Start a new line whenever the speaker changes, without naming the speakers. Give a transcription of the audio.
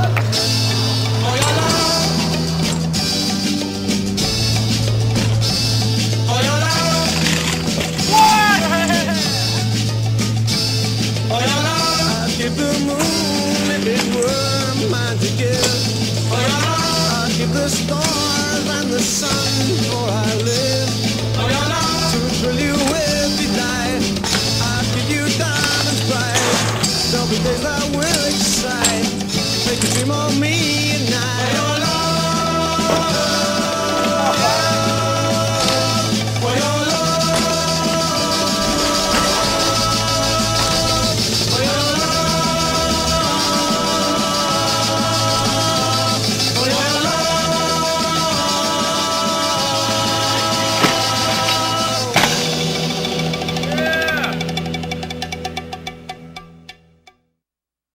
For your love. For your love. What? For your love.
I'd give the moon if it were mine to give.
For your love.
I'd give the stars and the sun for I live.
For your love.
To thrill you with delight, I'd give you diamonds bright. There'll be days that will excite, make you dream of me.